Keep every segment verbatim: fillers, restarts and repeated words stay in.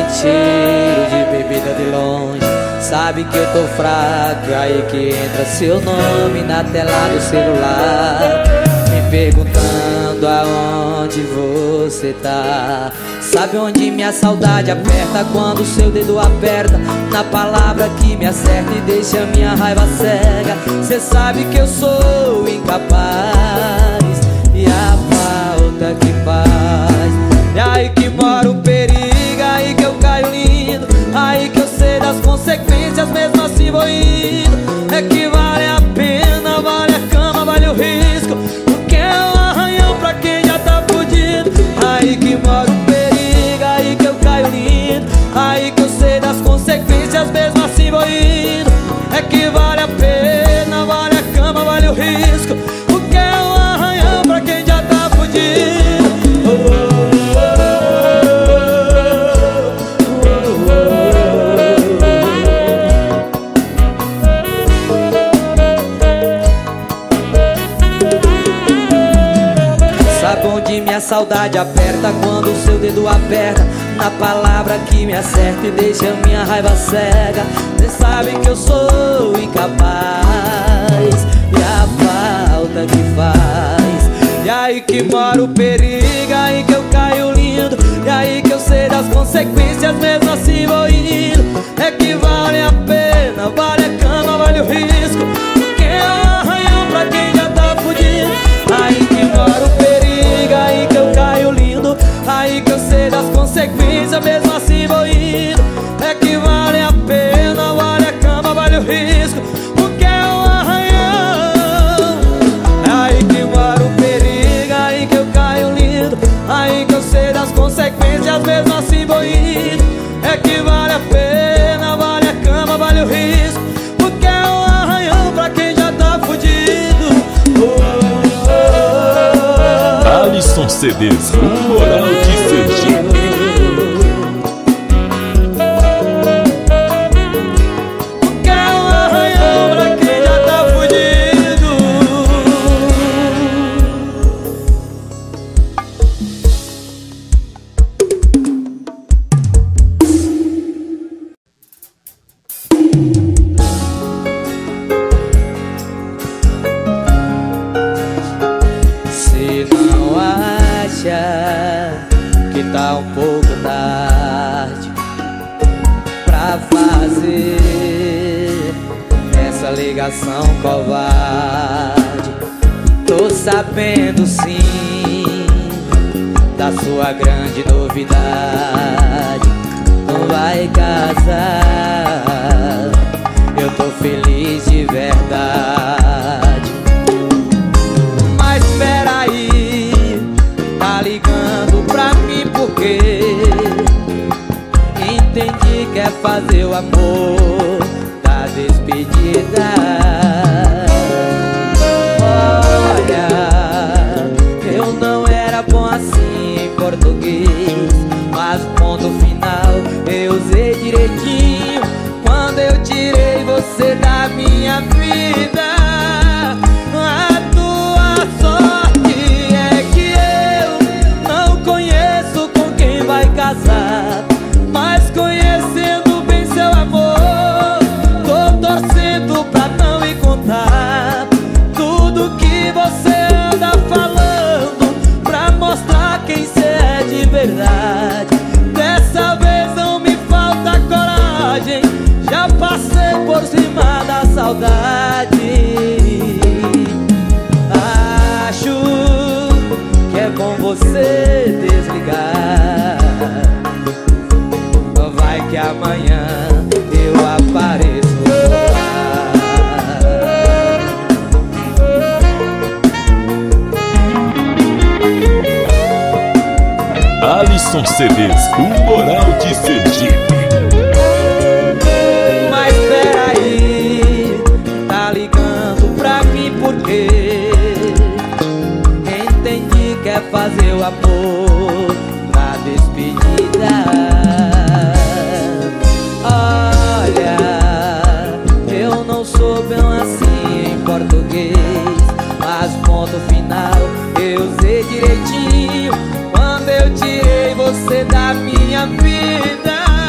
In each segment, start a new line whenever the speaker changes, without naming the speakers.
cheiro de bebida de longe. Sabe que eu tô fraco, aí que entra seu nome na tela do celular, me perguntando aonde você tá. Sabe onde minha saudade aperta, quando seu dedo aperta na palavra que me acerta e deixa minha raiva cega. Cê sabe que eu sou incapaz, e a falta que faz. E aí que mora o perigo, aí que eu caio lindo, aí que eu sei das consequências, mesmo assim vou indo. É que vale a pena, vale a cama, vale o risco, porque é um arranhão pra quem já tá fudido. Aí que mora o perigo, aí que eu caio lindo, aí que eu sei das consequências, mesmo assim vou indo. É que vale a pena, vale a cama, vale o risco, porque é um arranhão pra quem já tá fudido. Oh, oh. Onde minha saudade aperta, quando o seu dedo aperta na palavra que me acerta e deixa minha raiva cega. Cê sabe que eu sou incapaz, e a falta que faz. E aí que mora o perigo, aí que eu caio lindo, e aí que eu sei das consequências, mesmo assim vou indo. É que vale a pena, vale a cama, vale o risco, porque é um arranhão pra quem já tá fudido. Aí que mora o perigo, aí que eu caio lindo, aí que eu sei das consequências, mesmo assim vou indo. É que vale a pena, vale a cama, vale o risco, porque é um arranhão. Aí que mora o perigo, aí que eu caio lindo, aí que eu sei das consequências, mesmo assim vou indo. É que vale a pena, vale a cama, vale o risco, porque é um arranhão pra quem já tá fudido. Oh,
Alisson C Ds, o Moral de Sergipe.
Porque é um arranhão pra quem já tá fudido. Se não acha que tá um pouco tarde pra fazer essa ligação covarde, tô sabendo sim da sua grande novidade. Não vai casar, eu tô feliz de verdade. Mas peraí, tá ligando pra mim porque entendi que é fazer o amor da despedida. Olha, eu não era bom assim em português, mas ponto final eu usei direitinho quando eu tirei você da minha vida. A tua sorte é que eu não conheço com quem vai casar, mas conhecendo bem seu amor, tô torcendo pra não encontrar tudo que você anda falando, pra mostrar quem cê é de verdade. Dessa vez não me falta coragem, já passei por cima da saudade. Acho que é bom você desligar, vai que amanhã eu apareço
lá. Alisson C Ds, o Moral de Sergipe.
Mas peraí, tá ligando pra mim porque entendi que é fazer o amor na despedida. Olha, eu não sou bem assim em português, mas ponto final eu usei direitinho quando eu tirei você da minha vida.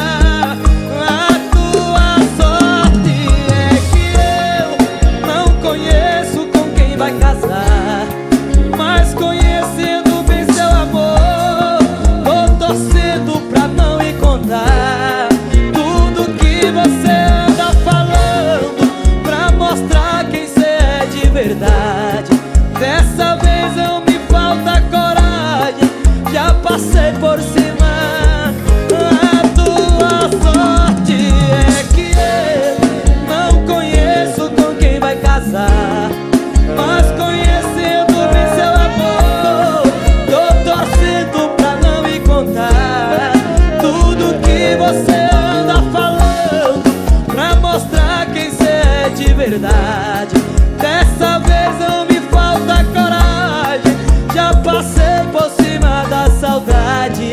Dessa vez não me falta coragem, já passei por cima. A tua sorte é que eu não conheço com quem vai casar, mas conhecendo-me seu amor, tô torcendo pra não me contar tudo que você anda falando, pra mostrar quem cê é de verdade. Dessa vez não me falta coragem, já passei por cima da saudade.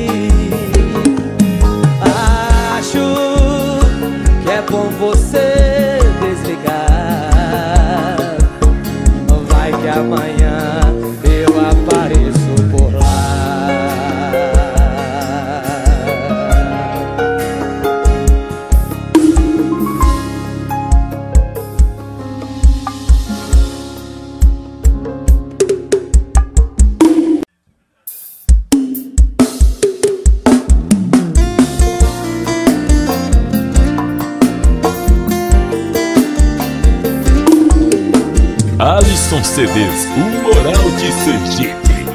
Acho que é bom você desligar, vai que amanhã eu apareço por lá.
Alisson C Ds, o Moral de Sergipe.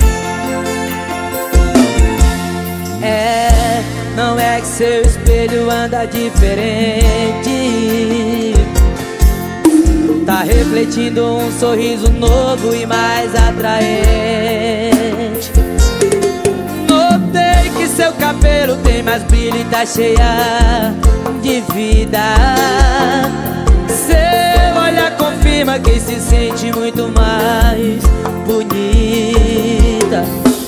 É, não é que seu espelho anda diferente, tá refletindo um sorriso novo e mais atraente. Notei que seu cabelo tem mais brilho e tá cheia de vida. Seu olhar confirma que se sente muito mais bonita.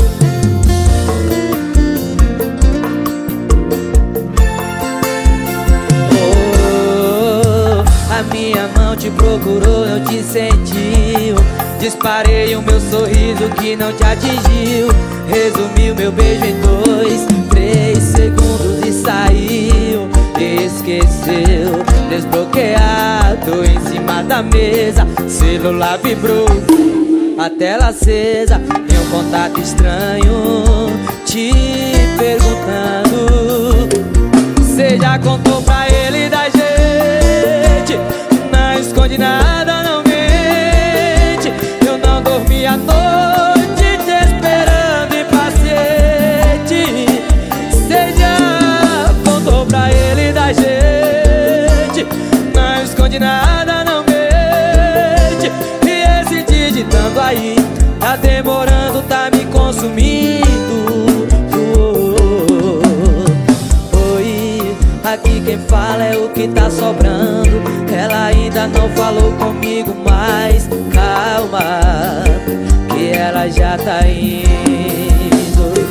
Oh, a minha mão te procurou, não te sentiu. Disparei o meu sorriso que não te atingiu. Resumi o meu beijo em dois, três segundos e saiu. Esqueceu, desbloqueado em cima da mesa. Celular vibrou, a tela acesa e um contato estranho te perguntando: cê já contou pra ele da gente? Não esconde nada, não mente. Eu não dormi a noite te esperando impaciente. Cê já contou pra ele da gente? Não esconde nada, não mente. E esse digitando aí tá demorando, tá me consumindo. Oi, aqui quem fala é o que tá sobrando. Ela ainda não falou comigo, mas calma, que ela já tá indo.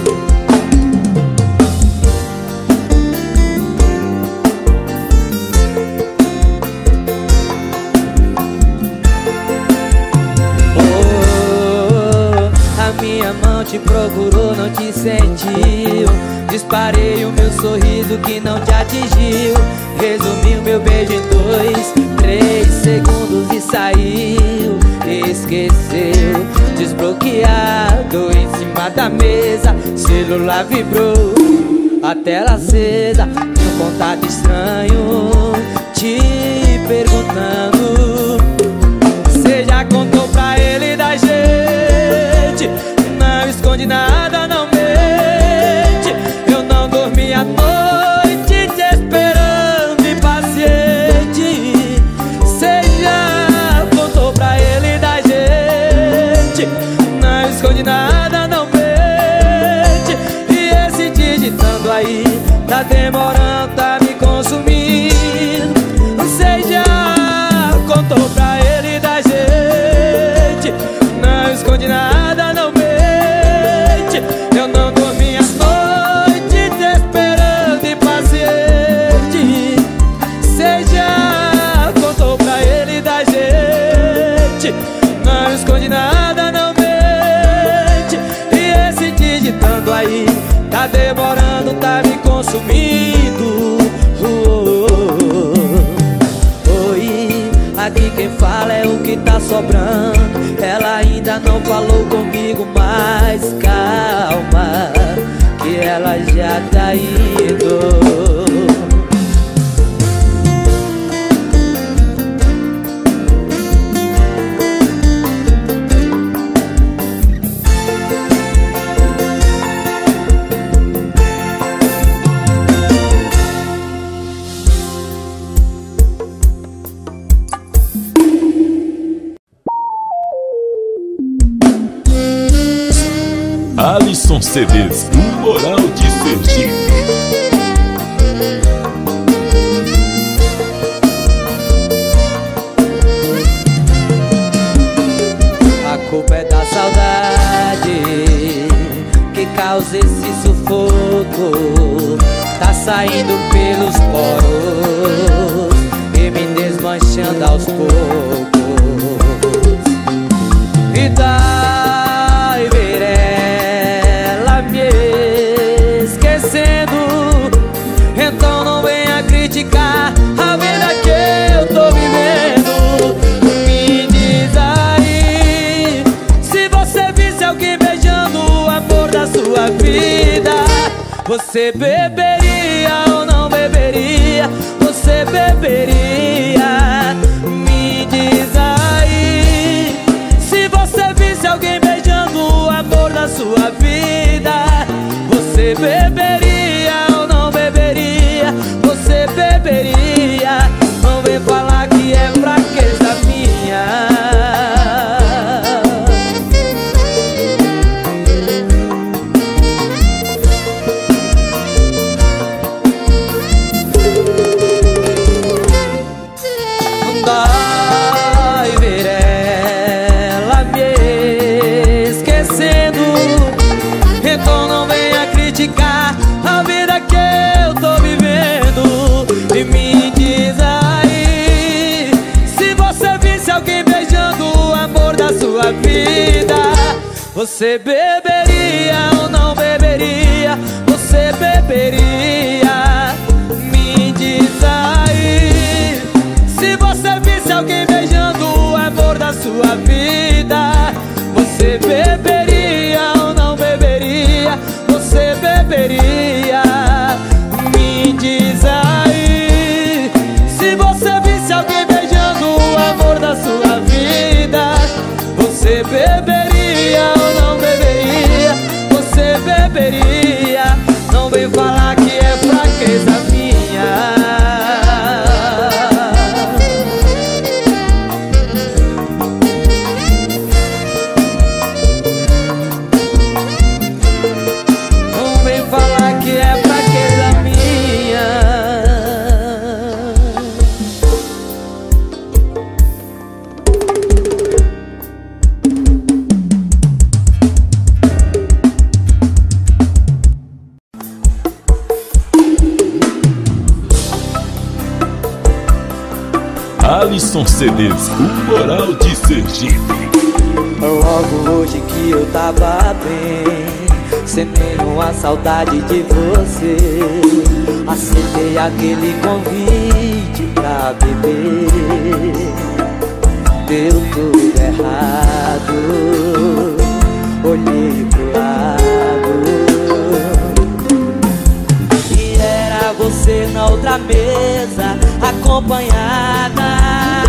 Minha mão te procurou, não te sentiu. Disparei o meu sorriso que não te atingiu. Resumi o meu beijo em dois, três segundos e saiu. Esqueceu, desbloqueado em cima da mesa. Celular vibrou, a tela acesa e um contato estranho te perguntando: cê já contou pra ele da gente? Não esconde nada, não mente. Eu não dormi a noite te esperando impaciente. Cê já contou pra ele da gente? Não esconde nada, não mente. E esse digitando aí tá demorando, tá me consumindo. Cê já contou pra ele da gente? Não esconde nada, não mente. Eu não dormi a noite te esperando impaciente. Cê já contou pra ele da gente? Não esconde nada, não mente. E esse digitando aí tá demorando, tá me consumindo. Oi, aqui quem fala é o que tá sobrando. Ela ainda não falou comigo, mas calma, que ela já tá indo.
Alisson C Ds, do Moral de Sergipe.
A culpa é da saudade que causa esse sufoco. Tá saindo pelos poros e me desmanchando aos poucos. E daí ver ela me esquecendo. Então não venha criticar a vida que eu tô vivendo. Me diz aí, se você visse alguém beijando o amor da sua vida, você beberia ou não beberia? Você beberia? Me diz aí, se você visse alguém beijando o amor da sua vida, você beberia ou não beberia? Você beberia? Não vem falar que é fraqueza minha. Vai ver ela me esquecendo. Então não venha criticar a vida que eu tô vivendo. E me diz aí, se você visse alguém beijando o amor da sua vida, você beberia ou não beberia? Você beberia? Me diz aí, se você visse alguém beijando o amor da sua vida, você beberia ou não beberia? Você beberia? Me diz aí, se você visse alguém beijando o amor da sua vida, você beberia ou não beberia? Você beberia? Não vem falar que é fraqueza minha.
Alisson C Ds, do Moral de Sergipe.
Logo hoje que eu tava bem, sentindo uma saudade de você, aceitei aquele convite pra beber. Deu tudo errado, olhei pro lado e era você na outra mesa, acompanhada.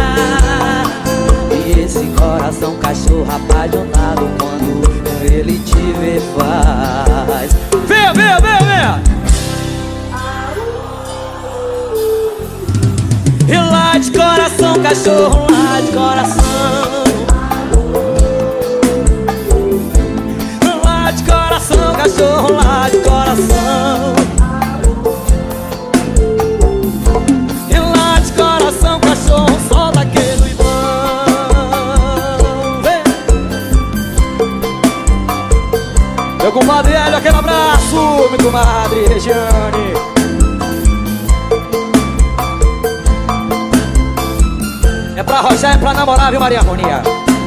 E esse coração cachorro apaixonado, quando ele te vê faz. Venha, venha, venha, venha! E lá de coração, cachorro, lá de coração. Lá de coração, cachorro, lá de coração. E lá de coração, cachorro, solta aquele ibão. Meu compadre Hélio, aquele abraço. Meu comadre Regiane. É pra arrochar, é pra namorar, viu, Maria Harmonia?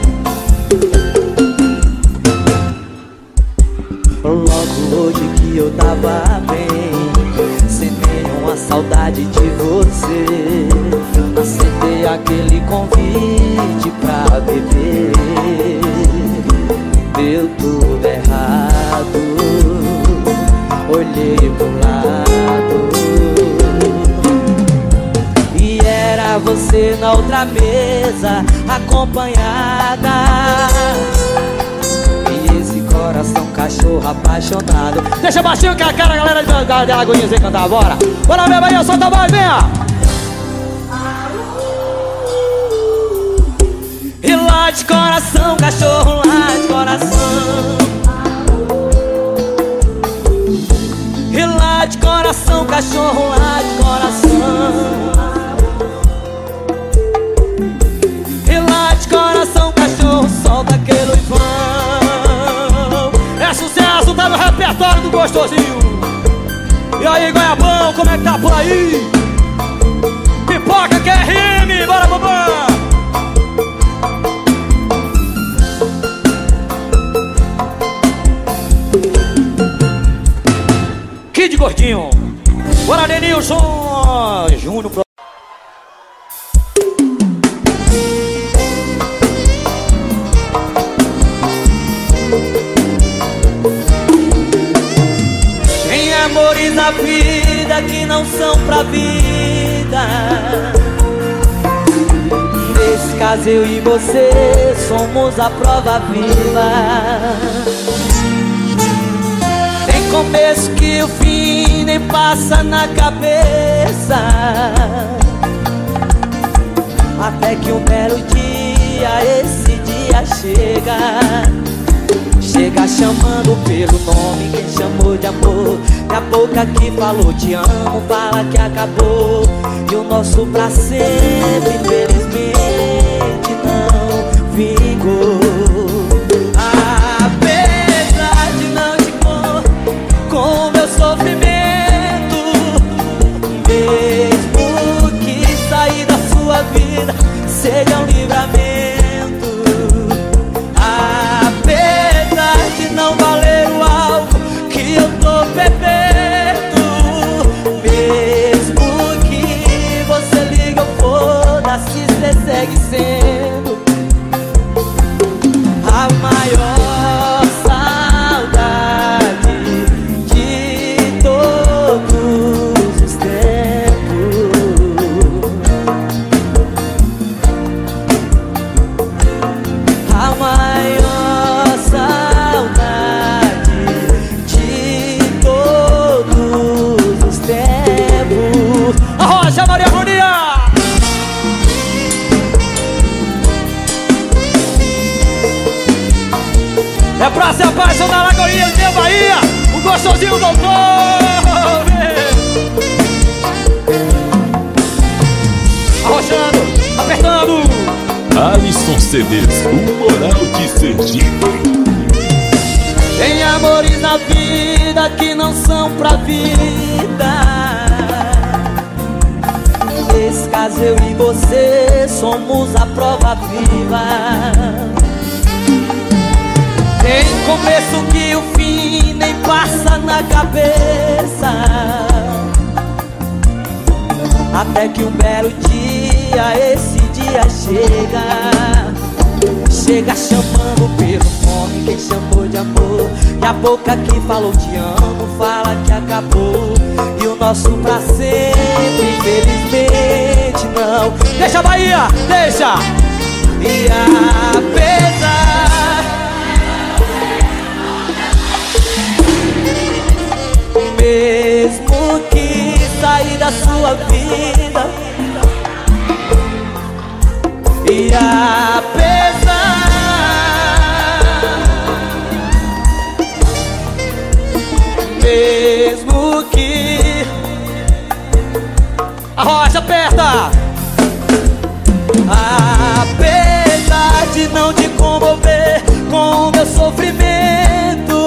Logo hoje que eu tava bem, senti uma saudade de você, aceitei aquele convite pra beber. Deu tudo errado, olhei pro lado e era você na outra mesa, acompanhada. E esse coração cachorro apaixonado. Deixa baixinho que a cara, galera de, de, de Alagoinhas vem cantar, bora. Bora mesmo aí, solta a voz, venha. E lá de coração, cachorro, lá de coração. cachorro lá de coração. E lá de coração o cachorro solta aquele uivão. É sucesso, tá no repertório do gostosinho. E aí, Goiabão, como é que tá por aí? Pipoca Q R M, bora, babá! Kid Gordinho, bora, Denilson Júnior. Tem amores na vida que não são pra vida. Nesse caso eu e você somos a prova viva. Tem começo que o fim nem passa na cabeça, até que um belo dia esse dia chega. Chega chamando pelo nome, quem chamou de amor. E a boca que falou te amo, fala que acabou. E o nosso pra sempre, infelizmente, não vingou. Apesar de não te pôr com meu sofrimento, mesmo que sair da sua vida seja um livramento. Não valer o álcool que eu tô bebendo, mesmo que você liga ou foda-se, cê segue sendo a maior saudade de todos os tempos. A maior saudade Arrocha, Maria Harmonia! É pra se apaixonar na Goiânia de Bahia, o gostosinho doutor! Arrochando, apertando!
Alisson C Ds, o moral de Sergipe.
Tem amores na vida que não são pra vida. Nesse caso eu e você somos a prova viva. Tem começo que o fim nem passa na cabeça, até que um belo dia esse dia chega. Chega chamando pelo nome, quem chamou de amor. E a boca que falou te amo, fala que acabou. E o nosso pra sempre, infelizmente não. Deixa a Bahia, deixa! E apesar, mesmo que sair da sua vida, e apesar, mesmo que a rocha aperta, apesar de não te comover com o meu sofrimento,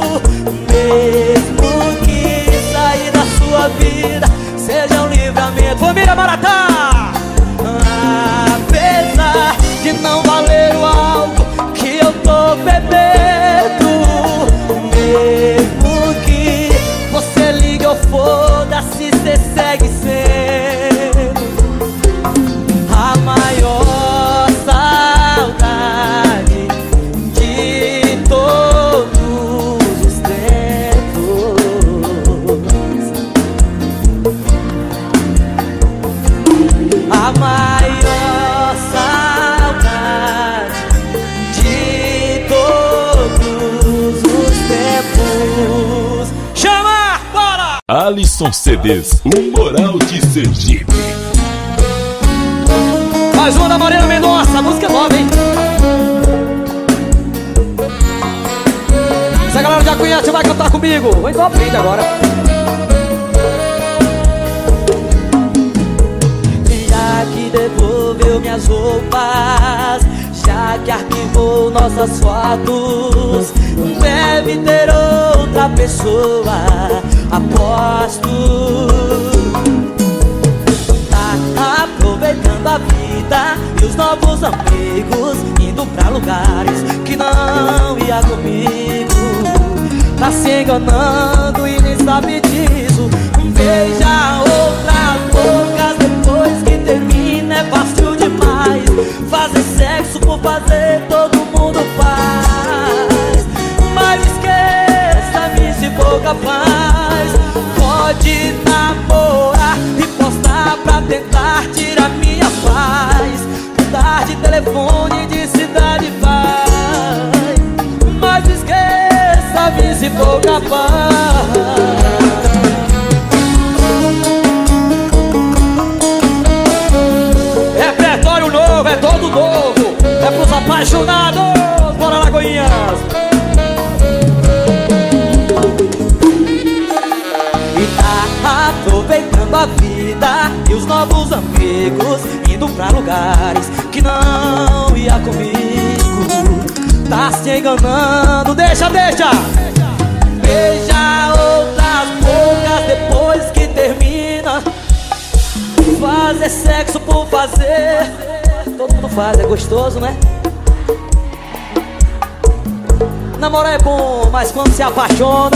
mesmo que sair da sua vida seja um livramento. Família Maratá! Apesar de não valer o álcool que eu tô bebendo, mesmo que você ligue ou foda-se, cê segue sendo a maior saudade de todos os tempos. A maior saudade de todos os tempos. Chama, bora!
Alisson C Ds, o moral de Sergipe.
Mais uma da Mariana Mendonça, música nova, hein? Se a galera já conhece, vai cantar comigo. Ou então aprende agora. me devolveu minhas roupas, já que arquivou nossas fotos. Deve ter outra pessoa, aposto. Tá aproveitando a vida e os novos amigos, indo pra lugares que não ia comigo. Tá se enganando e nem sabe disso. Beija outras bocas depois que termina, é fácil demais. Fazer sexo por fazer todo mundo faz, mas esqueça-me se for capaz. Pode namorar e postar pra tentar tirar minha paz, mudar de telefone, de cidade vai, mas esqueça-me se for capaz. Repertório novo, é todo novo, é pros apaixonados. Bora, Lagoinhas! E tá aproveitando a vida e os novos amigos, indo pra lugares que não ia comigo. Tá se enganando, deixa, deixa! Beija outras bocas depois que termina. Fazer sexo por fazer, todo mundo faz, é gostoso, né? Namorar é bom, mas quando se apaixona,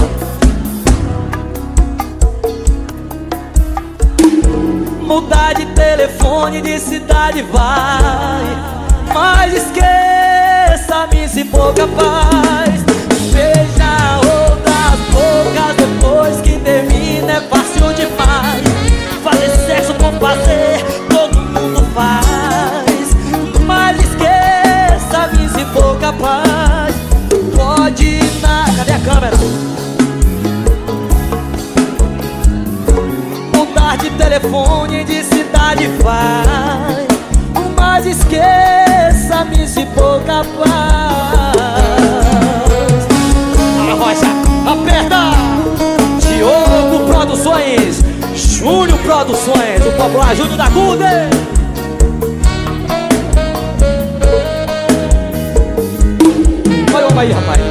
mudar de telefone, de cidade vai, mas esqueça-me se for capaz. Beija outras bocas depois que termina, é fácil demais. Fazer sexo por fazer, todo mundo faz, mas esqueça-me se for capaz. Pode ir na... Cadê a câmera? Mudar de telefone, de cidade vai, mas esqueça-me se for capaz. A voz aperta! Diogo Produções, Júnior Produções, o popular Júnior da Gude. Olha o aí, rapaz.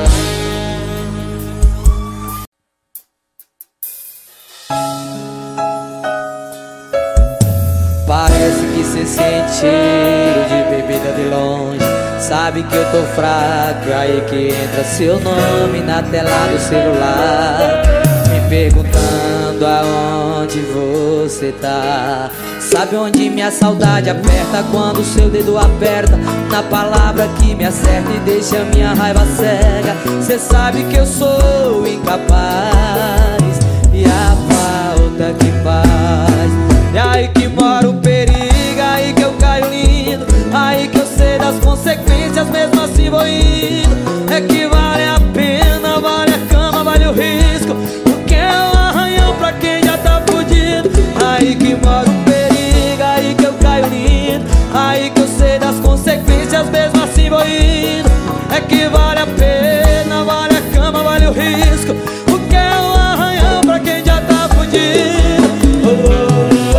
Parece que cê sente cheiro de bebida de longe. Sabe que eu tô fraco, aí que entra seu nome na tela do celular, me perguntando aonde você tá. Sabe onde minha saudade aperta, quando seu dedo aperta na palavra que me acerta e deixa minha raiva cega. Cê sabe que eu sou incapaz, e a falta que faz. E aí que mora o perigo, aí que eu caio lindo, aí que eu sei das consequências, mesmo assim vou indo. É que vale a pena, vale a cama, vale o risco, porque é um arranhão pra quem já tá fudido. Aí que mora o perigo, aí que eu caio lindo, aí que eu sei das consequências, mesmo assim vou indo. É que vale a pena, vale a cama, vale o risco, porque é um arranhão pra quem já tá fudido. Oh,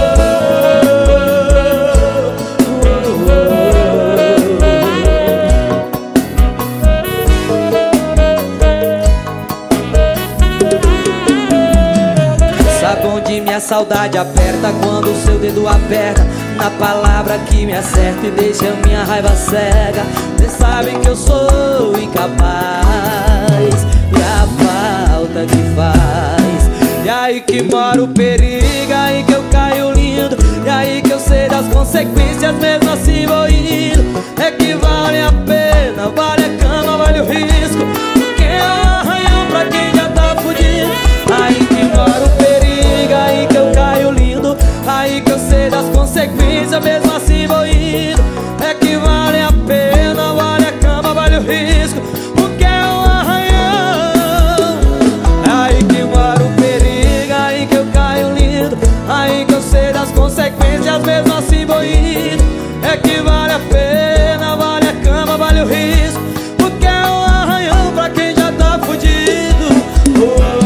minha saudade aperta, quando o seu dedo aperta na palavra que me acerta e deixa minha raiva cega. Cê sabe que eu sou incapaz, e a falta que faz. E aí que mora o perigo, aí que eu caio lindo, e aí que eu sei das consequências, mesmo assim vou indo. É que vale a pena, vale a cama, vale o risco, porque é um arranhão pra quem já tá fudido. Aí que mora o perigo, aí que eu caio lindo, aí que eu sei das consequências, mesmo assim vou indo. É que vale a pena, vale a cama, vale o risco, porque é um arranhão. Aí que mora o perigo, aí que eu caio lindo, aí que eu sei das consequências, mesmo assim vou indo. É que vale a pena, vale a cama, vale o risco, porque é um arranhão pra quem já tá fudido. Oh,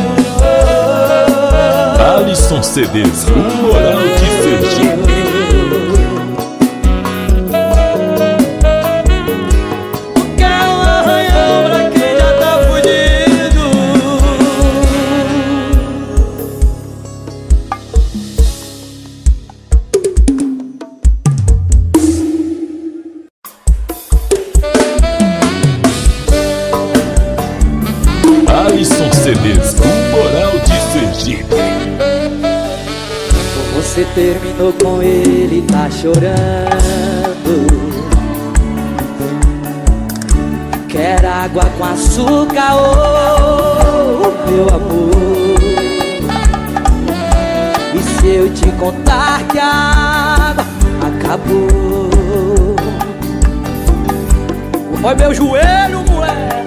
Alisson C Ds, o Moral de Sergipe. C Ds, o Moral de Sergipe.
Você terminou com ele, tá chorando. Quer água com açúcar, oh, meu amor. E se eu te contar que a água acabou? Olha meu joelho, mulher.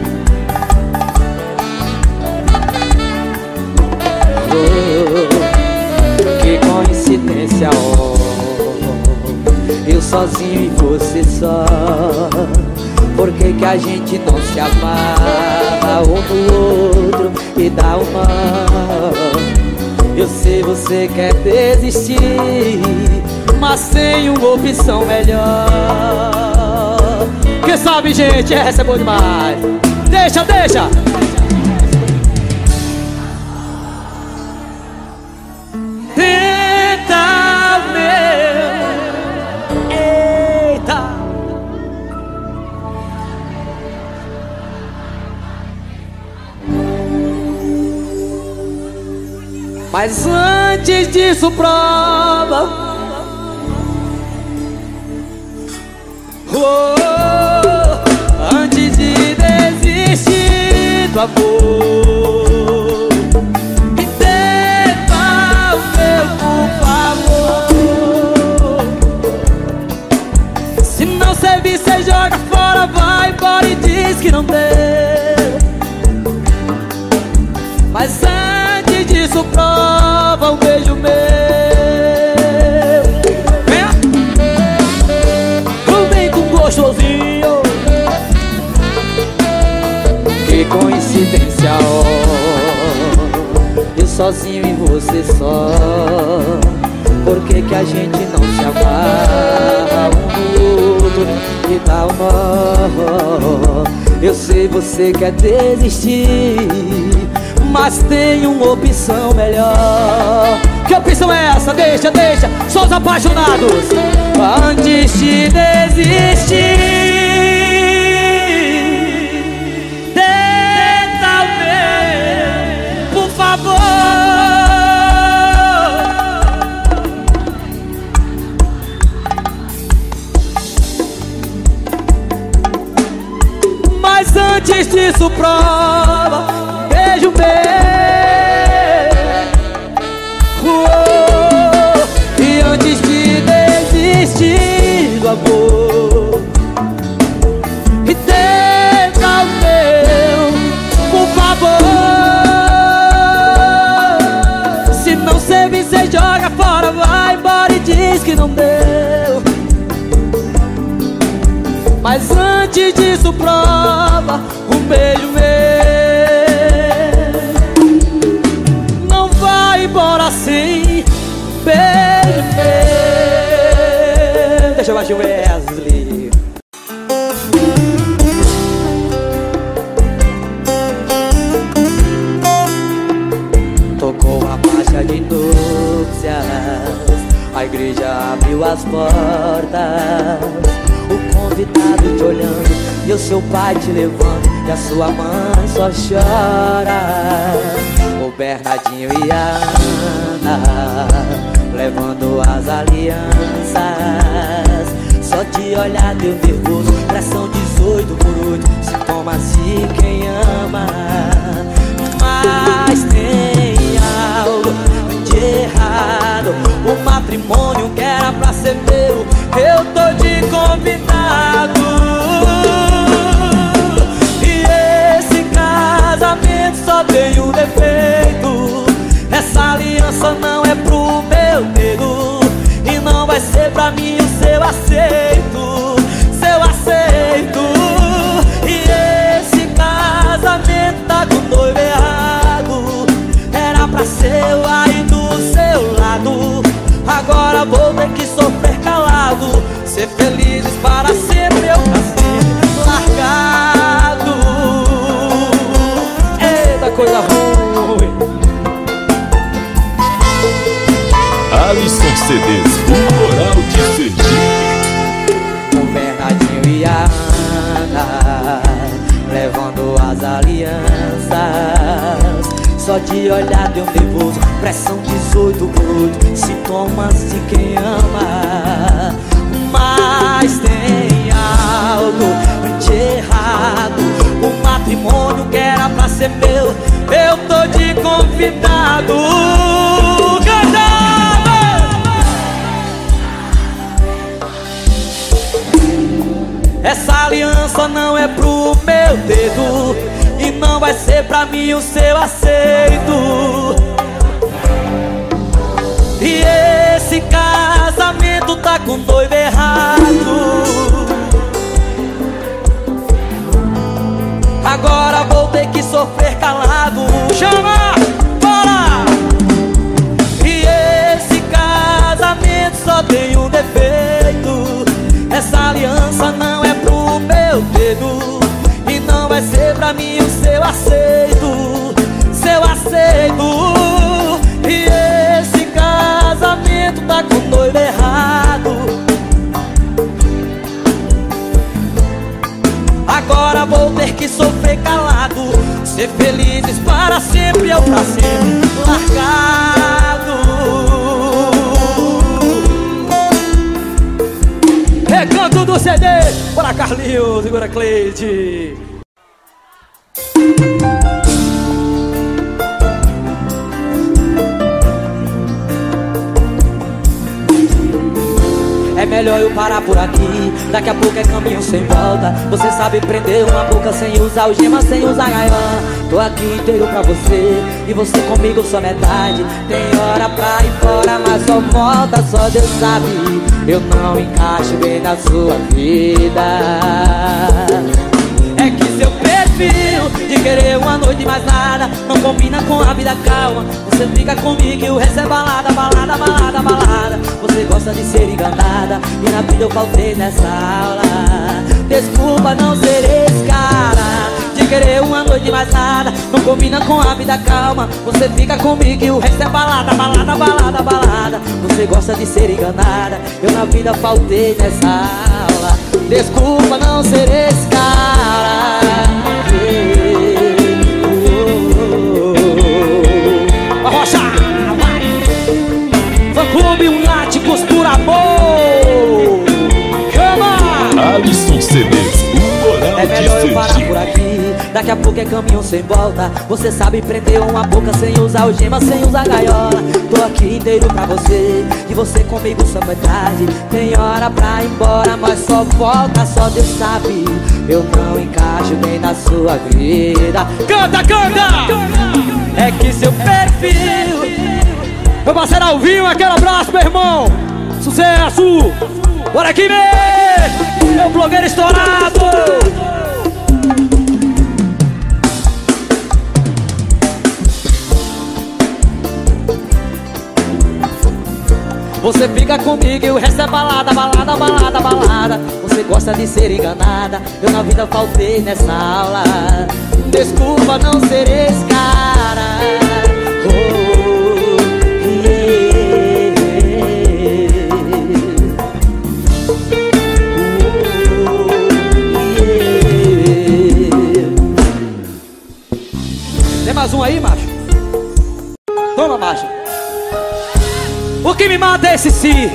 Oh, que coincidência, oh, eu sozinho e você só. Por que que a gente não se amarra um no outro e dá um nó? Eu sei você quer desistir, mas tem uma opção melhor. Quem sabe, gente, essa é boa demais. Deixa, deixa. Tenta, meu. Eita. Mas antes disso, prova. Oh, antes de desistir do amor, e tenta o meu, por favor. Se não servir, cê joga fora, vai embora e diz que não deu. Mas antes disso, prova um beijo meu. Gostosinho. Que coincidência, oh, eu sozinho e você só. Por que que a gente não se amarra um no outro e dá um nó? Eu sei você quer desistir, mas tem uma opção melhor. Que opção é essa? Deixa, deixa, só os apaixonados. Antes de desistir, tenta ver, por favor. Mas antes disso, prova um beijo meu. Oh, e antes de desistir do amor, e tenta o meu, por favor. Se não servir, cê joga fora, vai embora e diz que não deu. Mas antes disso, prova um beijo meu. Não vai embora assim, beijo meu. Deixa eu baixar o Wesley. Tocou a marcha de núpcias, a igreja abriu as portas. O convidado te olhando e o seu pai te levando, e a sua mãe só chora. O Bernardinho e a Ana levando as alianças. Só de olhar deu nervoso, pressão dezoito por oito, sintoma-se quem ama. Mas tem algo de errado, o matrimônio que era pra ser meu, eu tô de convidado. E esse casamento só tem um defeito: essa aliança não é pro meu dedo, e não vai ser pra mim o seu aceito, seu aceito. E esse casamento tá com o noivo errado, era pra ser eu aí do seu lado. Agora vou ter que sofrer calado, ser felizes para ser meu casamento largado. Eita, coisa ruim.
Alisson C Ds, o Moral de Sergipe.
O Bernardinho e a Ana levando as alianças. só de olhar deu nervoso. Pressão dezoito volts, sintomas de quem ama. Mas tem algo de errado. O matrimônio que era pra ser meu, eu tô de convidado. Essa aliança não é pro meu dedo e não vai ser pra mim o seu aceito. E esse casamento tá com noivo errado. Agora vou ter que sofrer calado. Chama! Bora! E esse casamento só tem um defeito. Essa aliança não é pro meu dedo e não vai ser pra mim o seu aceito. Seu aceito. E esse casamento tá com noivo errado. Agora vou ter que sofrer calado. Ser felizes para sempre, eu pra sempre largado. Recanto do C D, bora Carlinhos, segura Cleide. É melhor eu parar por aqui, daqui a pouco é caminho sem volta. Você sabe prender uma boca sem usar algema, sem usar gaiola. Tô aqui inteiro pra você e você comigo só metade. Tem hora pra ir fora, mas só volta, só Deus sabe. Eu não encaixo bem na sua vida. É que seu perfil de querer uma noite mais nada não combina com a vida calma. Você fica comigo e o resto é balada, balada, balada, balada. Você gosta de ser enganada e na vida eu faltei nessa aula. Desculpa não ser esse cara de querer uma noite mais nada não combina com a vida calma. Você fica comigo e o resto é balada, balada, balada, balada. Você gosta de ser enganada, eu na vida faltei nessa aula. Desculpa não ser esse cara. Rocha, vai! Fã Clube Lunáticos por amor. Chama!
Alisson C Ds, o moral
é
de
melhor eu parar
Sergipe.
por aqui, daqui a pouco é caminho sem volta. Você sabe prender uma boca sem usar algema, sem usar gaiola. Tô aqui inteiro pra você e você comigo só metade. Tem hora pra ir embora, mas só volta, só Deus sabe. Eu não encaixo bem na sua vida. Canta, canta! É que seu perfil. Meu parceiro Alvinho, aquele abraço, meu irmão. Sucesso! Bora aqui, meu! Meu blogueiro estourado! Você fica comigo e o resto é balada, balada, balada, balada. Você gosta de ser enganada, eu na vida faltei nessa aula. Desculpa não ser esse cara. Oh, yeah. Oh, yeah. Tem mais um aí, macho? Toma, macho. O que me mata é esse si.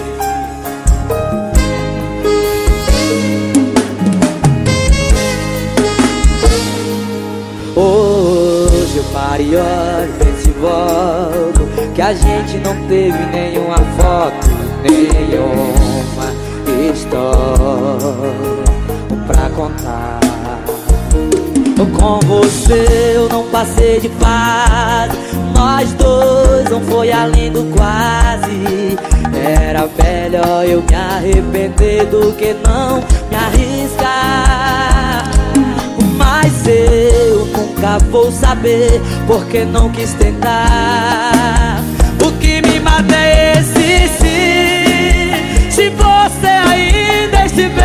Hoje eu paro e olho esse volto, que a gente não teve nenhuma foto, nenhuma história pra contar. Com você eu não passei de fase, nós dois não foi além do quase. Era melhor eu me arrepender do que não me arriscar. Mas eu nunca vou saber porque não quis tentar. O que me mata é esse sim. Se você ainda estivesse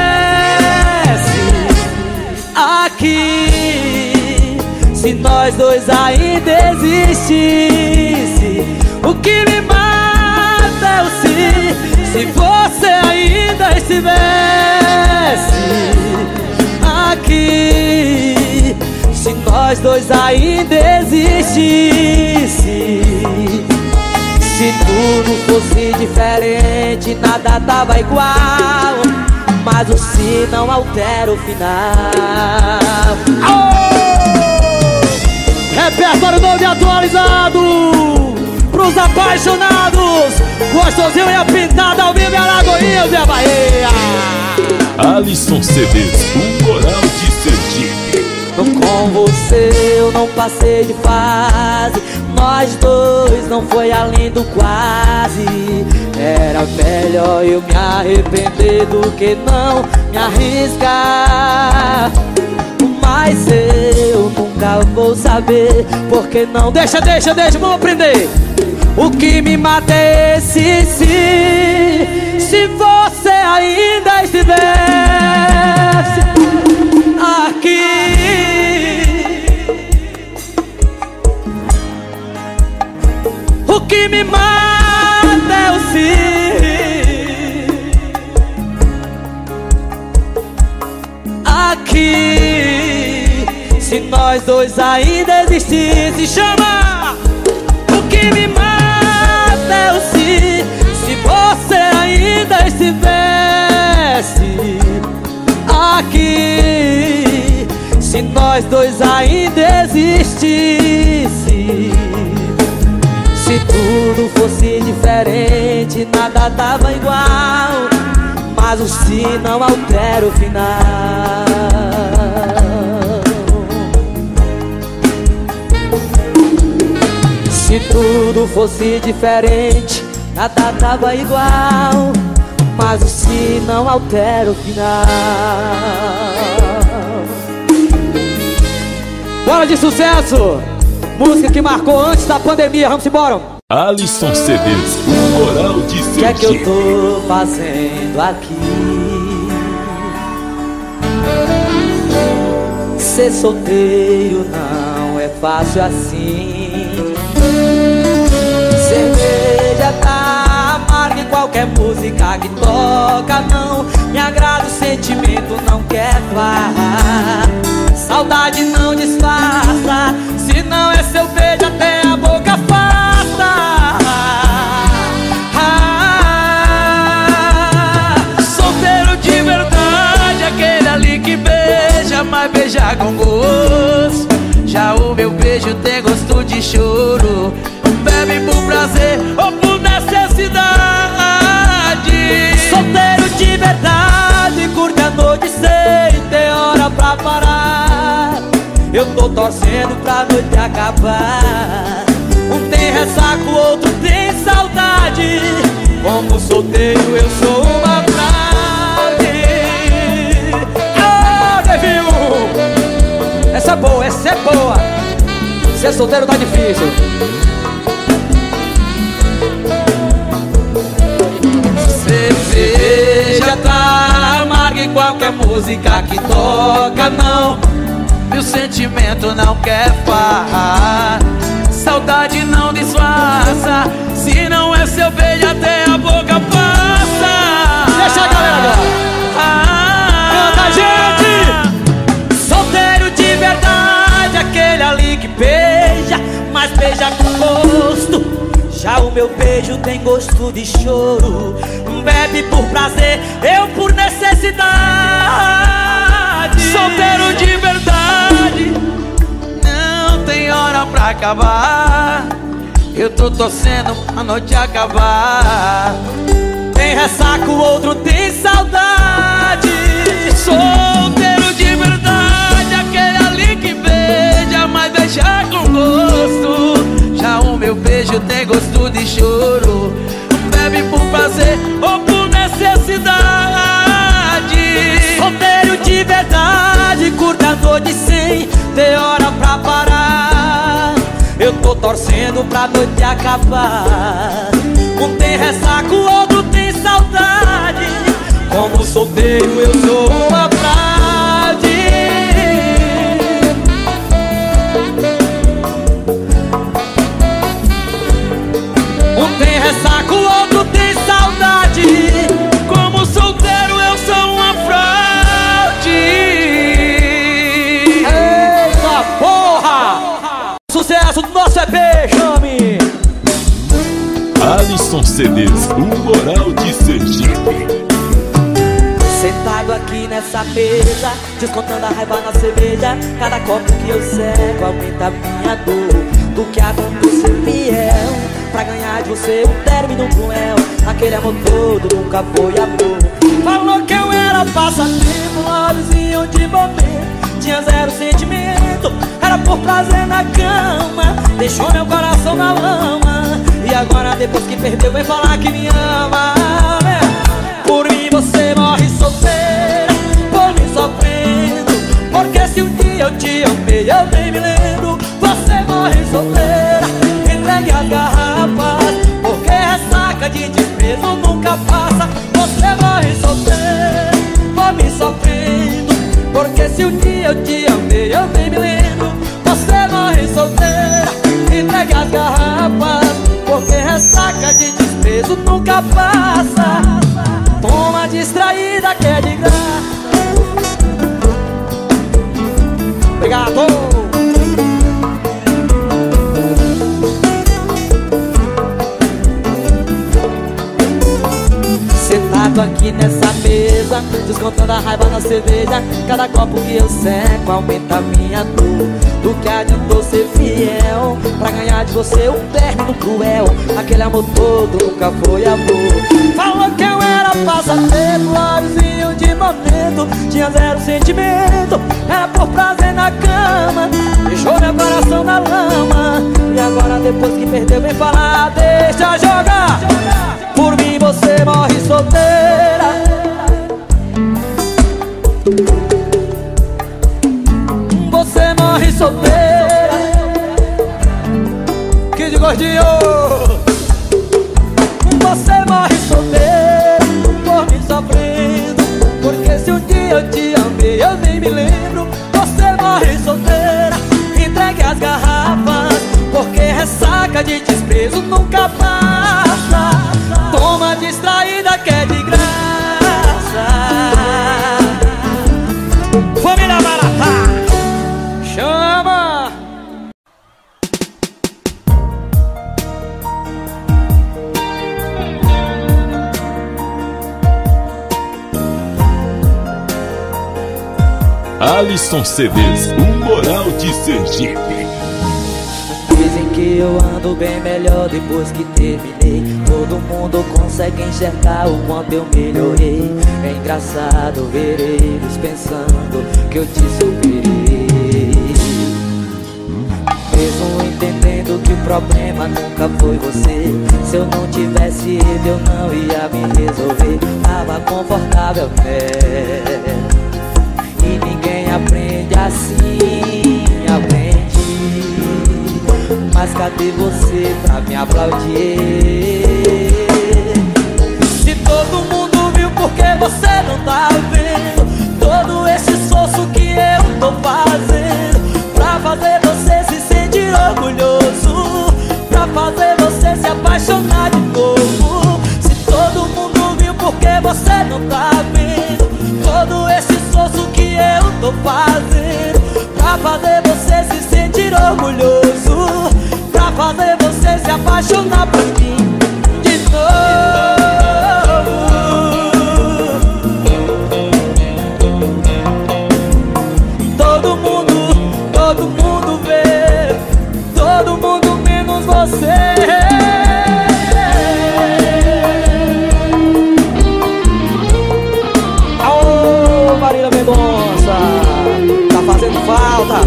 aqui, se nós dois ainda existisse. O que me mata é o sim. Se você ainda estivesse aqui, se nós nós dois ainda existisse, se tudo fosse diferente, nada tava igual, mas o se não altera o final. Oh! Repertório novo e atualizado pros apaixonados. Gostosinho e a pintada ao vivo em Alagoinhas e a Bahia.
Alisson C Ds, o Moral de Sergipe.
Com você eu não passei de fase, nós dois não foi além do quase. Era melhor eu me arrepender do que não me arriscar. Mas eu nunca vou saber, porque não. Deixa, deixa, deixa, vamos aprender. O que me mata é esse se, se você ainda estivesse aqui. O que me mata é o se, aqui. Se nós dois ainda existissem, chama! O que me mata é o se, se você ainda estivesse aqui. Se nós dois ainda existissem, se tudo fosse diferente, nada tava igual, mas o se não altera o final. Se tudo fosse diferente, nada tava igual, mas o se não altera o final. Bora de sucesso! Música que marcou antes da pandemia, vamos embora!
Alisson C Ds, o Moral de Sergipe.
O que é que eu tô fazendo aqui? Ser solteiro não é fácil assim. Cerveja tá amarga e qualquer música que toca não me agrada, o sentimento não quer falar. Saudade não disfarça, se não é seu beijo até a boca afasta. Ah, solteiro de verdade, aquele ali que beija, mas beija com gosto. Já o meu beijo tem gosto de choro, bebe por prazer ou por necessidade. Solteiro de verdade, curte a noite sem ter hora pra parar. Eu tô torcendo pra noite acabar. Um tem ressaca, o outro tem saudade. Como solteiro eu sou uma frase. Ah, Devinho! Essa é boa, essa é boa. Ser solteiro tá difícil. Cerveja tá amarga e qualquer música que toca não, meu sentimento não quer falar. Saudade não disfarça, se não é seu beijo até a boca passa. Deixa a galera agora. Ah, canta, gente! Solteiro de verdade, aquele ali que beija, mas beija com gosto. Já o meu beijo tem gosto de choro, bebe por prazer, eu por necessidade. Solteiro de verdade, não tem hora pra acabar. Eu tô torcendo pra noite acabar. Tem ressaca, o outro tem saudade. Solteiro de verdade, aquele ali que beija, mas beija com gosto. Já o meu beijo tem gosto de choro, bebe por prazer ou por necessidade. Solteiro de verdade, curta a noite sem ter hora pra parar. Eu tô torcendo pra noite acabar. Um tem ressaca, o outro tem saudade. Como solteiro eu sou uma frase. Um tem ressaca, o outro tem saudade. Como solteiro eu sou uma fraude. Eita porra! sucesso do nosso E P, chame!
Alisson C Ds, o Moral de Sergipe.
Sentado aqui nessa mesa, descontando a raiva na cerveja. Cada copo que eu seco aumenta a minha dor. Do que adiantou ser fiel pra ganhar de você um término cruel. Aquele amor todo nunca foi amor. Falou que eu era passatempo, lovezinho de momento. Tinha zero sentimento, era por prazer na cama. Deixou meu coração na lama. E agora depois que perdeu vem falar que me ama. Por mim você morre solteira, por mim sofrendo. Porque se um dia eu te amei eu nem me lembro. Você morre solteira, entregue as garrafas. Porque ressaca de desprezo nunca passa. Você morre solteira, por mim sofrendo. Porque se um dia eu te amei eu nem me lembro. Você morre solteira, entregue as garrafas. Porque ressaca de desprezo nunca passa. Toma distraída que é de graça. Obrigado. Sentado aqui nessa mesa, descontando a raiva na cerveja. Cada copo que eu seco aumenta a minha dor. Do que adiantou ser fiel pra ganhar de você um término cruel. Aquele amor todo nunca foi amor. Falou que eu era passatempo, lovezinho de momento. Tinha zero sentimento, era por prazer na cama. Deixou meu coração na lama. E agora depois que perdeu vem falar, deixa jogar. Por mim você morre solteira. Você morre solteira. Que de gordinho. Você morre solteira, por mim sofrendo. Porque se um dia eu te amei eu nem me lembro. Você morre solteira, entregue as garrafas. Porque ressaca de desprezo nunca passa. Toma distraída que é de graça. Família Barata, chama!
Alisson C Ds, o Moral de Sergipe.
Dizem que eu ando bem melhor depois que terminei. Todo mundo consegue enxergar o quanto eu melhorei. É engraçado ver eles pensando que eu te superei. Mesmo entendendo que o problema nunca foi você. Se eu não tivesse ele eu não ia me resolver. Tava confortável, né? E ninguém aprende assim, aprendi. Mas cadê você pra me aplaudir? Se todo mundo viu, por que você não tá vendo? Todo esse esforço que eu tô fazendo pra fazer você se sentir orgulhoso, pra fazer você se apaixonar de novo. Se todo mundo viu, por que você não tá vendo? Todo esse esforço que eu tô fazendo pra fazer você se sentir orgulhoso, pra fazer você se apaixonar por mim de novo. Todo mundo, todo mundo vê, todo mundo menos você. Aô, Marília Mendonça, tá fazendo falta.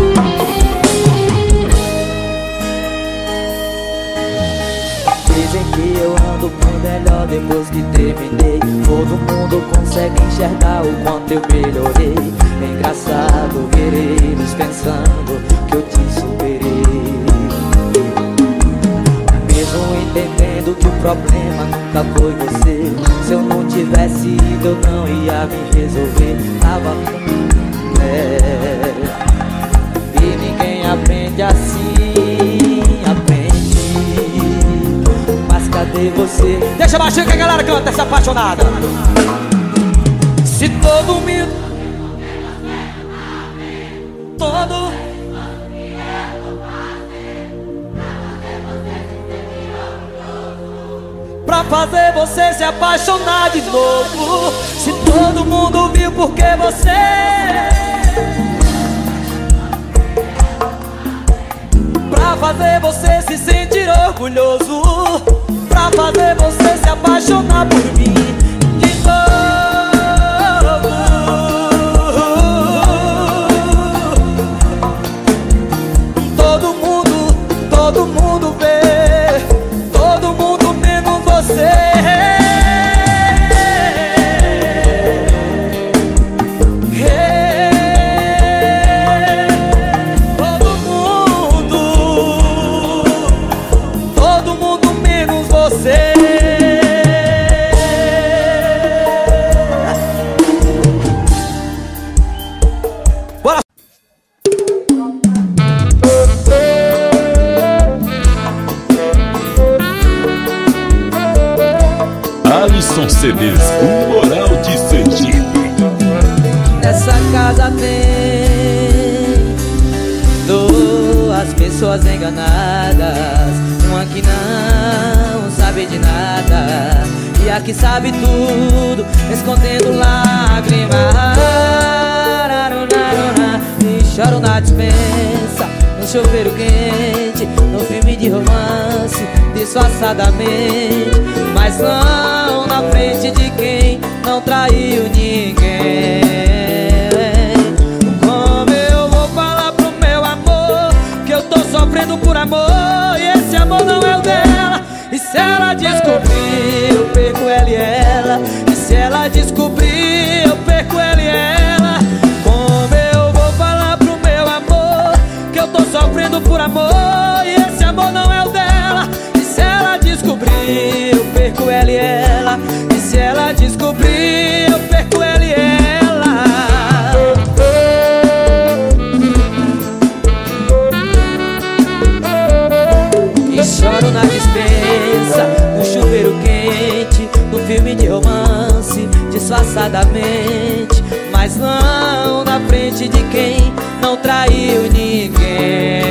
Dizem que eu ando bem melhor depois que terminei. Todo mundo consegue enxergar o quanto eu melhorei. É engraçado ver eles pensando que eu te superei. Mesmo entendendo que o problema nunca foi você. Se eu não tivesse ido eu não ia me resolver. Tava é. E ninguém aprende assim, aprende. Mas cadê você? Deixa baixinho que a galera canta essa apaixonada. Se todo mundo, todo pra fazer você se apaixonar de novo. Se todo mundo viu porque você pra fazer você se sentir orgulhoso, pra fazer você se apaixonar por mim de novo. Todo mundo, todo mundo vê, todo mundo menos você.
Alisson C Ds, o Moral de Sergipe.
Nessa casa tem duas pessoas enganadas, uma que não sabe de nada e a que sabe tudo, escondendo lágrimas. E choro na dispensa, no chuveiro quente, no filme de romance, disfarçadamente, mas não na frente de quem não traiu ninguém. Como eu vou falar pro meu amor que eu tô sofrendo por amor e esse amor não é o dela? E se ela descobrir, eu perco ela e ela. E se ela descobrir, eu perco ela e ela. Como eu vou falar pro meu amor que eu tô sofrendo por amor e esse amor não é o dela? E se ela descobrir, eu perco ela e ela. E se ela descobrir, eu perco ela e ela. E choro na dispensa, no chuveiro quente, no filme de romance, disfarçadamente, mas não na frente de quem não traiu ninguém.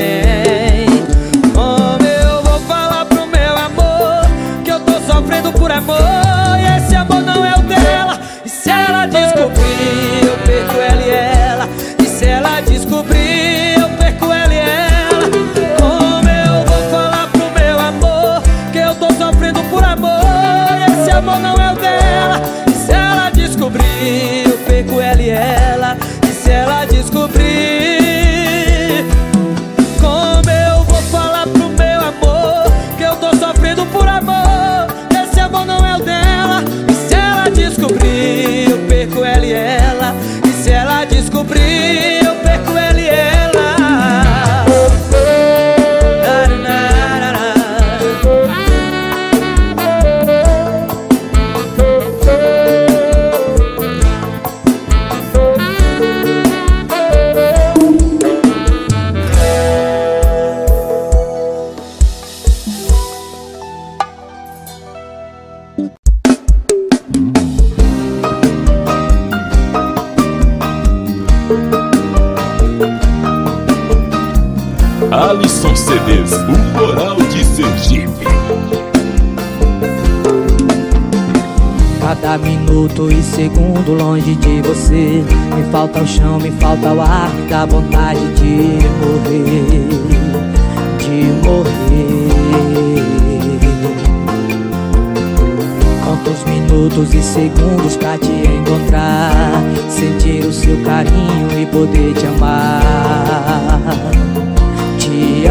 Como eu vou falar pro meu amor que eu tô sofrendo por amor e esse amor não é o dela? E se ela descobrir, eu perco ela e ela. E se ela descobrir, eu perco ela e ela. Como eu vou falar pro meu amor que eu tô sofrendo por amor e esse amor não é o dela? E se ela descobrir, eu perco ela e ela. E se ela descobrir, como eu vou falar pro meu amor que eu tô sofrendo por amor, esse amor não é o dela? E se ela descobrir, eu perco ela e ela. E se ela descobrir, eu perco ela e ela.
Alisson C Ds, o Moral de Sergipe.
Cada minuto e segundo longe de você, me falta o chão, me falta o ar, me dá vontade de morrer, de morrer. Quantos minutos e segundos pra te encontrar, sentir o seu carinho e poder te amar, te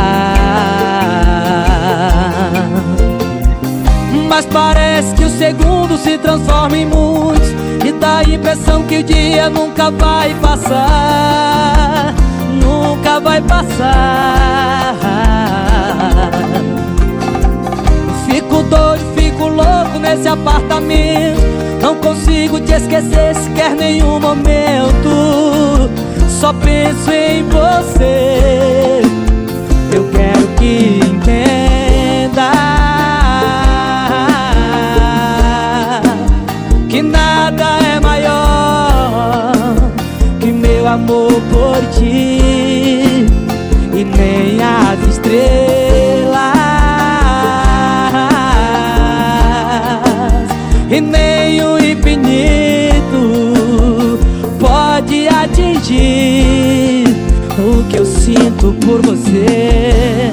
amar. Mas parece que o segundo se transforma em muitos e dá a impressão que o dia nunca vai passar, nunca vai passar. Fico doido, fico louco nesse apartamento, não consigo te esquecer sequer nenhum momento. Só penso em você, eu quero que entenda que nada é maior que meu amor por ti, e nem as estrelas. sinto por você.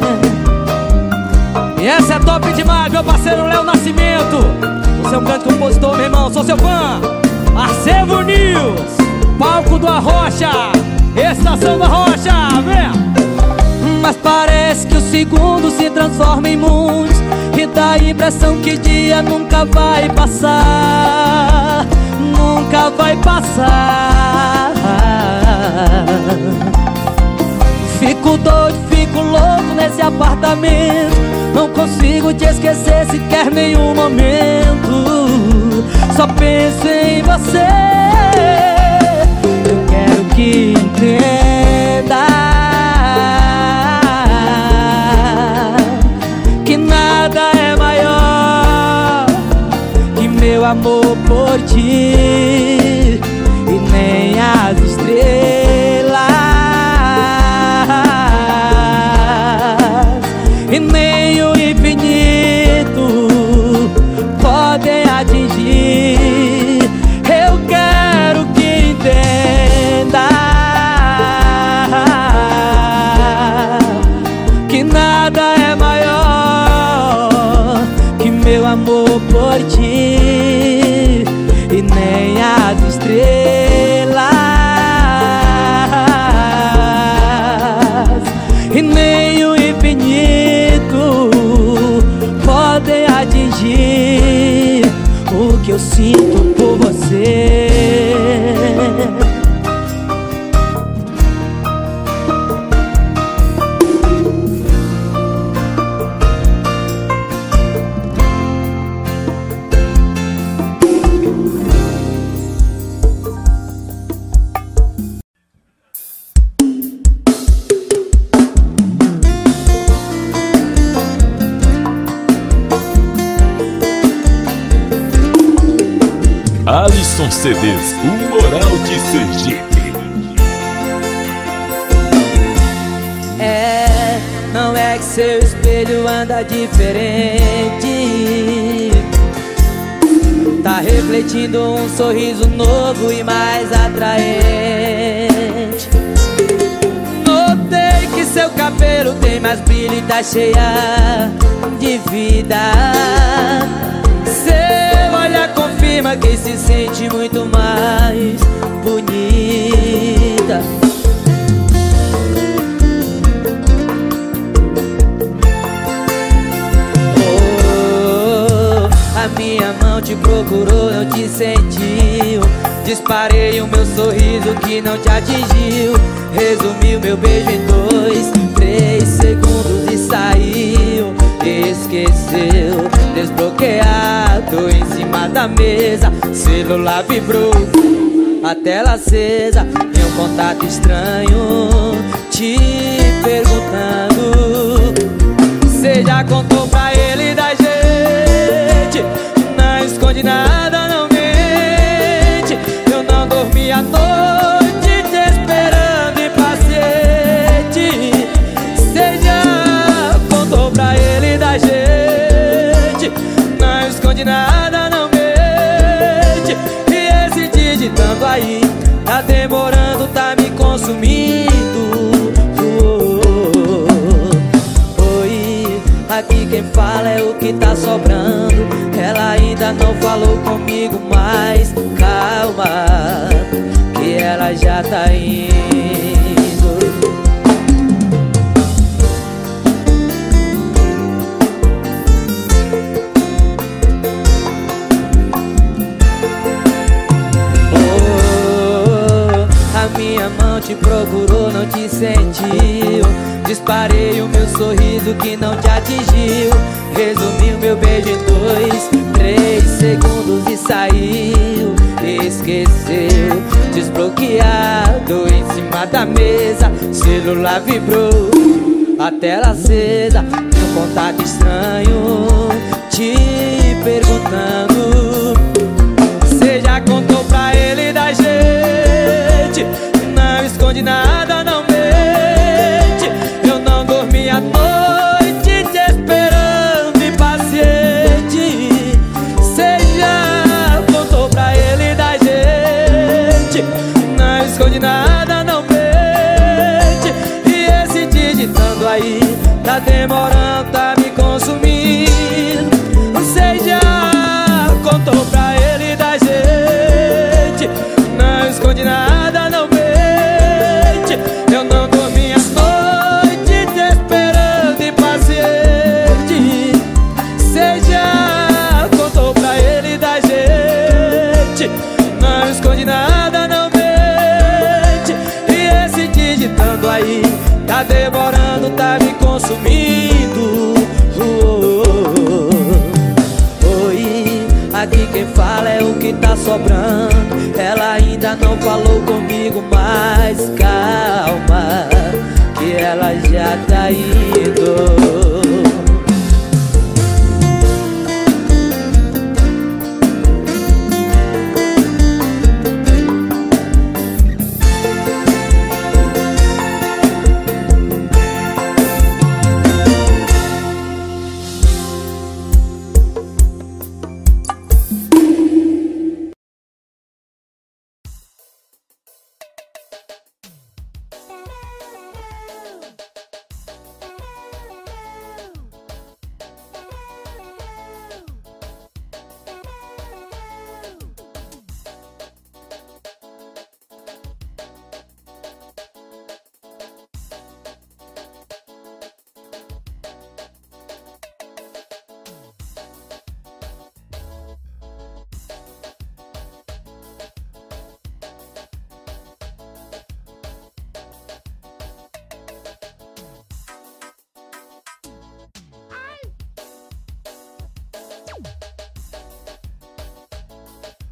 E essa é top demais, meu parceiro Léo Nascimento. Você é um grande compositor, meu irmão, sou seu fã. Arcevo News, palco do Arrocha, estação da Rocha, vem! Mas parece que o segundo se transforma em muitos, e dá a impressão que dia nunca vai passar. Nunca vai passar. Fico doido, fico louco nesse apartamento. Não consigo te esquecer sequer nenhum momento. Só penso em você. Eu quero que entenda que nada é maior que meu amor por ti, e nem as estrelas, e nem o infinito podem atingir. Eu quero que entenda que nada é maior que meu amor por ti, e nem as estrelas, e nem o infinito podem atingir o que eu sinto por você.
Alisson C Ds, o Moral de Sergipe.
É, não é que seu espelho anda diferente, tá refletindo um sorriso novo e mais atraente. Notei que seu cabelo tem mais brilho e tá cheia de vida. Seu olhar confirma que se sente muito mais bonita. Oh, a minha mão te procurou, não te sentiu. Disparei o meu sorriso que não te atingiu. Resumi o meu beijo em dois, três segundos e saiu. Esqueceu, desbloqueado em cima da mesa. Celular vibrou, a tela acesa. E um contato estranho te perguntando: cê já contou pra ele da gente? Não esconde nada, não mente. Eu não dormi a noite te esperando impaciente. Cê já contou pra ele da gente? Não esconde nada, não mente. E esse digitando aí tá demorando, tá me consumindo. Oh, oh, oh. Oi, aqui quem fala é o que tá sobrando. Ela ainda não falou comigo, mas calma, que ela já tá indo. Minha mão te procurou, não te sentiu. Disparei o meu sorriso que não te atingiu. Resumi o meu beijo em dois, três segundos e saiu. Esqueceu, desbloqueado em cima da mesa. Celular vibrou, a tela acesa. Um contato estranho te perguntando: cê já contou pra ele da gente? Não esconde nada, não mente. Eu não dormi a noite te esperando impaciente. Cê já contou pra ele da gente? Não esconde nada, não mente. E esse aí, tá demorando, tá me consumindo. Você já contou pra ele da gente, não esconde nada, não mente. Eu não dormi as noites te esperando impaciente. Você já contou pra ele da gente, não esconde nada, não mente. E esse digitando aí, tá demorando, tá me consumindo. Oh, oh, oh. Oi, aqui quem fala é o que tá sobrando. Ela ainda não falou comigo, mas calma, que ela já tá indo.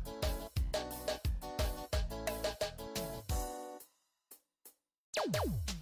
You